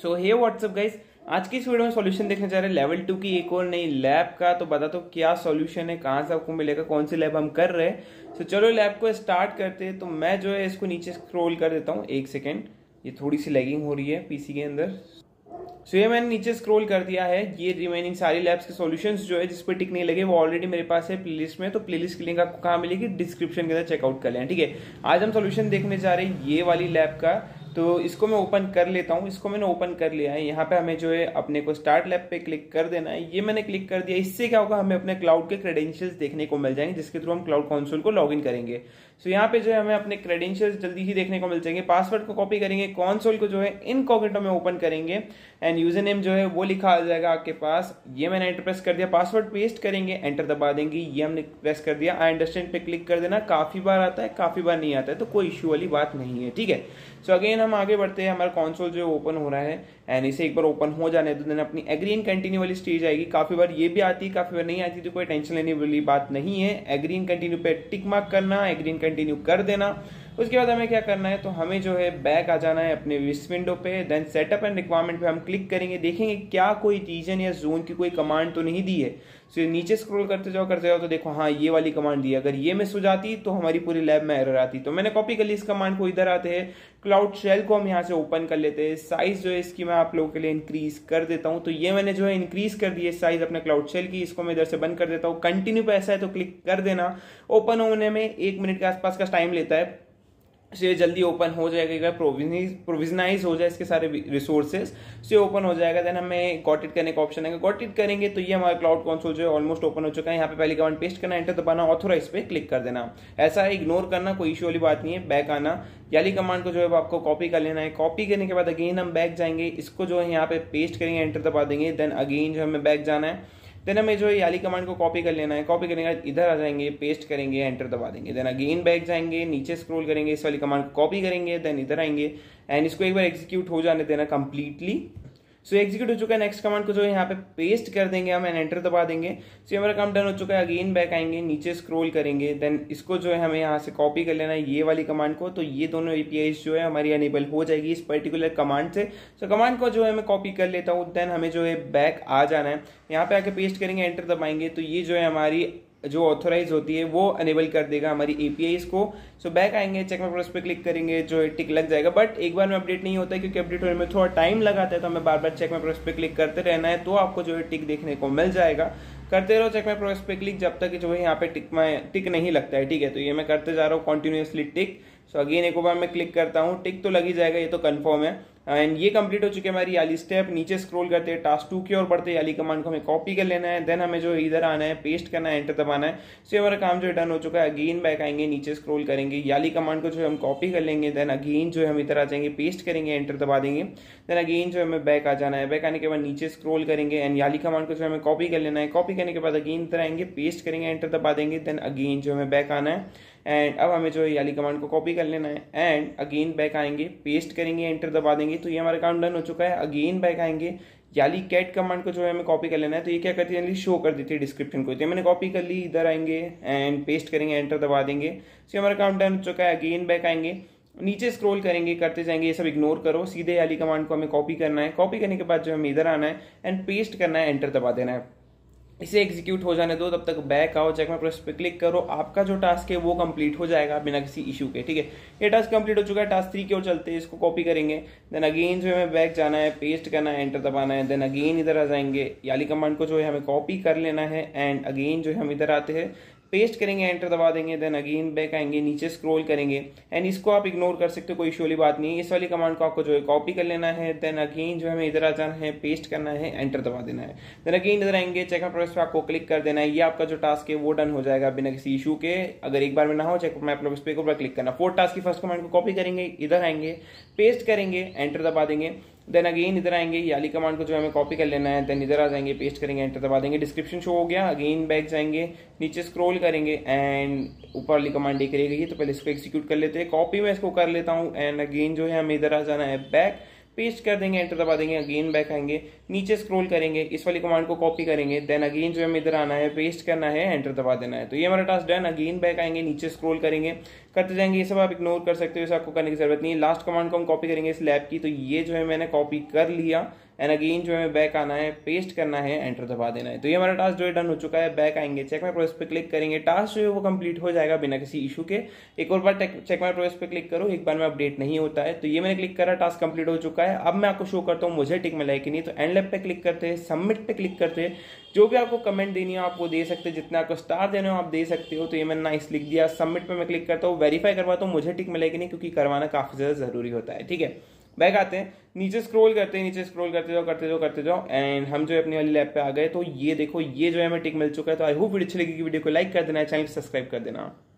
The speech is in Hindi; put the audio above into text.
सो हे व्हाट्सअप गाइस, आज की इस वीडियो में सॉल्यूशन देखने जा रहे हैं लेवल 2 की एक और नई लैब का। तो बता दो क्या सॉल्यूशन है, कहाँ से आपको मिलेगा, कौन सी लैब हम कर रहे हैं। तो चलो लैब को स्टार्ट करते हैं। तो मैं जो है इसको नीचे स्क्रॉल कर देता हूँ, एक सेकेंड, ये थोड़ी सी लैगिंग हो रही है पीसी के अंदर। सो ये मैंने नीचे स्क्रॉल कर दिया है। ये रिमेनिंग सारी लैब्स के सॉल्यूशंस जो है जिस पर टिक नहीं लगे वो ऑलरेडी मेरे पास है प्लेलिस्ट में। तो प्लेलिस्ट की लिंक आपको कहाँ मिलेगी, डिस्क्रिप्शन के अंदर चेकआउट कर लें। ठीक है, आज हम सॉल्यूशन देखने जा रहे हैं ये वाली लैब का। तो इसको मैं ओपन कर लेता हूँ। इसको मैंने ओपन कर लिया है। यहाँ पे हमें जो है अपने को स्टार्ट लैब पे क्लिक कर देना है। ये मैंने क्लिक कर दिया। इससे क्या होगा, हमें अपने क्लाउड के क्रेडेंशियल्स देखने को मिल जाएंगे जिसके थ्रू हम क्लाउड कंसोल को लॉग इन करेंगे। सो यहाँ पे जो है हमें अपने क्रेडेंशियल्स जल्दी ही देखने को मिल जाएंगे। पासवर्ड को कॉपी करेंगे, कंसोल को जो है इनकॉग्निटो में ओपन करेंगे एंड यूजर नेम जो है वो लिखा आ जाएगा आपके पास। ये मैंने एंटर प्रेस कर दिया। पासवर्ड पेस्ट करेंगे, एंटर दबा देंगे। ये हमने प्रेस कर दिया। आई अंडरस्टैंड पे क्लिक कर देना। काफी बार आता है, काफी बार नहीं आता है, तो कोई इश्यू वाली बात नहीं है। ठीक है, सो अगेन हम आगे बढ़ते हैं। हमारा कंसोल जो ओपन हो रहा है एंड इसे एक बार ओपन हो जाने तो देन अपनी एग्री एंड कंटिन्यू वाली स्टेज आएगी। काफी बार ये भी आती है, काफी बार नहीं आती, तो कोई टेंशन लेने वाली बात नहीं है। एग्री एंड कंटिन्यू पे टिक मार्क करना, एग्री एंड कंटिन्यू कर देना। उसके बाद हमें क्या करना है, तो हमें जो है बैक आ जाना है अपने इस विंडो पे। देन सेटअप एंड रिक्वायरमेंट पे हम क्लिक करेंगे। देखेंगे क्या कोई रीजन या जोन की कोई कमांड तो नहीं दी है। सो नीचे स्क्रॉल करते जाओ तो देखो हाँ ये वाली कमांड दी है। अगर ये मिस हो जाती तो हमारी पूरी लैब में एरर आती। तो मैंने कॉपी कर ली इस कमांड को। इधर आते हैं, क्लाउड शेल को हम यहाँ से ओपन कर लेते हैं। साइज जो है इसकी मैं आप लोगों के लिए इंक्रीज कर देता हूँ। तो ये मैंने जो है इंक्रीज कर दी है साइज अपने क्लाउड शेल की। इसको मैं इधर से बंद कर देता हूँ। कंटिन्यू पे ऐसा है तो क्लिक कर देना। ओपन होने में 1 मिनट के आसपास का टाइम लेता है, से जल्दी ओपन हो जाएगा। प्रोविजनाइज हो जाए इसके सारे रिसोर्सेज से ओपन हो जाएगा। देन हमें गॉट इट करने का ऑप्शन है। गॉट इट करेंगे तो ये हमारा क्लाउड कंसोल जो है ऑलमोस्ट ओपन हो चुका है। यहाँ पे पहली कमांड पेस्ट करना, एंटर दबाना, ऑथोराइज पे क्लिक कर देना। ऐसा है, इग्नोर करना, कोई इशू वाली बात नहीं है। बैक आना, याली कमांड को जो है आपको कॉपी कर लेना है। कॉपी करने के बाद अगेन हम बैक जाएंगे। इसको जो है यहाँ पे पेस्ट करेंगे, एंटर दबा देंगे। देन अगेन जो हमें बैक जाना है। देन हमें जो है याली कमांड को कॉपी कर लेना है। कॉपी करने के बाद इधर आ जाएंगे, पेस्ट करेंगे, एंटर दबा देंगे। देन अगेन बैक जाएंगे, नीचे स्क्रॉल करेंगे, इस वाली कमांड को कॉपी करेंगे। देन इधर आएंगे एंड इसको एक बार एग्जीक्यूट हो जाने देना कंप्लीटली। सो एग्जीक्यूट हो चुका है। नेक्स्ट कमांड को जो है यहाँ पे पेस्ट कर देंगे हम एंड एंटर दबा देंगे। सो हमारा काम डन हो चुका है। अगेन बैक आएंगे, नीचे स्क्रॉल करेंगे। देन इसको जो है हमें यहाँ से कॉपी कर लेना है ये वाली कमांड को। तो ये दोनों एपीआईज जो है हमारी अनेबल हो जाएगी इस पर्टिकुलर कमांड से। सो कमांड को जो है मैं कॉपी कर लेता हूँ। देन हमें जो है बैक आ जाना है। यहाँ पे आके पेस्ट करेंगे, एंटर दबाएंगे तो ये जो है हमारी जो ऑथोराइज होती है वो अनेबल कर देगा हमारी एपीआईज को। सो बैक आएंगे, चेक माय प्रोग्रेस पे क्लिक करेंगे, जो है टिक लग जाएगा। बट एक बार में अपडेट नहीं होता है क्योंकि अपडेट होने में थोड़ा टाइम लगाता है। तो हमें बार बार चेक माय प्रोग्रेस पे क्लिक करते रहना है, तो आपको जो है टिक देखने को मिल जाएगा। करते रहो चेक माय प्रोग्रेस पे क्लिक जब तक जो है यहाँ पे टिक नहीं लगता है। ठीक है, तो ये मैं करते जा रहा हूँ कॉन्टिन्यूसली टिक। सो अगेन एक बार मैं क्लिक करता हूँ, टिक तो लग ही जाएगा, ये तो कंफर्म है। एंड ये कंप्लीट हो चुकी है हमारी याली स्टेप। नीचे स्क्रॉल करते हैं, टास्क 2 की ओर बढ़ते हैं। याली कमांड को हमें कॉपी कर लेना है। देन हमें जो इधर आना है, पेस्ट करना है, एंटर दबाना है। सो हमारा काम जो डन हो चुका है। अगेन बैक आएंगे, नीचे स्क्रॉल करेंगे, याली कमांड को जो हम कॉपी कर लेंगे। देन अगेन जो हम इधर आ जाएंगे, पेस्ट करेंगे, एंटर दबा देंगे। देन अगेन जो हमें बैक आ जाना है। बैक आने के बाद नीचे स्क्रॉल करेंगे एंड याली कमांड को जो हमें कॉपी कर लेना है। कॉपी करने के बाद अगेन इधर आएंगे, पेस्ट करेंगे, एंटर दबा देंगे। देन अगेन जो हमें बैक आना है एंड अब हमें जो है याली कमांड को कॉपी कर लेना है एंड अगेन बैक आएंगे, पेस्ट करेंगे, एंटर दबा देंगे। तो ये हमारा काम डन हो चुका है। अगेन बैक आएंगे, याली कैट कमांड को जो है हमें कॉपी कर लेना है। तो ये क्या करती है, शो कर देती है डिस्क्रिप्शन को। तो मैंने कॉपी कर ली, इधर आएंगे एंड पेस्ट करेंगे, एंटर दबा देंगे। तो हमारा काम डन हो चुका है। अगेन बैक आएंगे, नीचे स्क्रॉल करेंगे, करते जाएंगे, ये सब इग्नोर करो। सीधे याली कमांड को हमें कॉपी करना है। कॉपी करने के बाद जो हमें इधर आना है एंड पेस्ट करना है, एंटर दबा देना है। इसे एग्जीक्यूट हो जाने दो, तब तक बैक आओ, चेक माय प्रोग्रेस पे क्लिक करो। आपका जो टास्क है वो कंप्लीट हो जाएगा बिना किसी इशू के। ठीक है, ये टास्क कंप्लीट हो चुका है। टास्क 3 की ओर चलते हैं, इसको कॉपी करेंगे। देन अगेन जो हमें बैक जाना है, पेस्ट करना है, एंटर दबाना है। देन अगेन इधर आ जाएंगे, याली कमांड को जो है हमें कॉपी कर लेना है एंड अगेन जो है हम इधर आते हैं, पेस्ट करेंगे, एंटर दबा देंगे। देन अगेन बैक आएंगे, नीचे स्क्रॉल करेंगे एंड इसको आप इग्नोर कर सकते हो, कोई इशू वाली बात नहीं है। इस वाली कमांड को आपको जो है कॉपी कर लेना है। देन अगेन जो हमें इधर आ जाना है, पेस्ट करना है, एंटर दबा देना है। देन अगेन इधर आएंगे, चेक माय प्रोग्रेस पे आपको क्लिक कर देना है। ये आपका जो टास्क है वो डन हो जाएगा बिना किसी इशू के। अगर एक बार में ना हो, चेक माय प्रोग्रेस पे एक बार क्लिक करना। 4th टास्क की फर्स्ट कमांड को कॉपी करेंगे, इधर आएंगे, पेस्ट करेंगे, एंटर दबा देंगे। देन अगेन इधर आएंगे, याली कमांड को जो हमें कॉपी कर लेना है। देन इधर आ जाएंगे, पेस्ट करेंगे, एंटर दबा देंगे। डिस्क्रिप्शन शो हो गया। अगेन बैक जाएंगे, नीचे स्क्रॉल करेंगे एंड ऊपर वाली कमांड दिख रही है, तो पहले इसको एग्जीक्यूट कर लेते हैं। कॉपी में इसको कर लेता हूँ एंड अगेन जो है हमें इधर आ जाना है बैक। पेस्ट कर देंगे, एंटर दबा देंगे, अगेन बैक आएंगे, नीचे स्क्रॉल करेंगे, इस वाली कमांड को कॉपी करेंगे, देन अगेन जो है हमें इधर आना है, पेस्ट करना है, एंटर दबा देना है। तो ये हमारा टास्क डन। अगेन बैक आएंगे, नीचे स्क्रॉल करेंगे, करते जाएंगे, ये सब आप इग्नोर कर सकते हो, इसे आपको करने की जरूरत नहीं है। लास्ट कमांड को हम कॉपी करेंगे इस लैब की, तो ये जो है मैंने कॉपी कर लिया, एंड अगेन जो है बैक आना है, पेस्ट करना है, एंटर दबा देना है। तो ये हमारा टास्क जो है डन हो चुका है। बैक आएंगे, चेक माय प्रोग्रेस पे क्लिक करेंगे, टास्क जो है वो कंप्लीट हो जाएगा बिना किसी इशू के। एक और बार चेक माय प्रोग्रेस पे क्लिक करो, एक बार में अपडेट नहीं होता है। तो ये मैंने क्लिक करा, टास्क कंप्लीट हो चुका है। अब मैं आपको शो करता हूँ मुझे टिक मिला है कि नहीं। तो एंड लैब पे क्लिक करते हैं, सबमिट पे क्लिक करते हैं, जो भी आपको कमेंट देनी हो आप वो दे सकते हैं, जितना आपको स्टार देने हो आप दे सकते हो। तो ये मैंने नाइस लिख दिया। सबमिट पे मैं क्लिक करता हूँ, वेरीफाई करवाता हूँ मुझे टिक मिला है कि नहीं, क्योंकि करवाना काफी ज्यादा जरूरी होता है। ठीक है, बैक आते हैं, नीचे स्क्रॉल करते हैं, नीचे स्क्रॉल करते जाओ एंड हम जो है अपनी वाली लैब पे आ गए। तो ये देखो, ये जो है हमें टिक मिल चुका है। तो आई होप वीडियो अच्छी लगेगी, वीडियो को लाइक कर देना, चैनल सब्सक्राइब कर देना।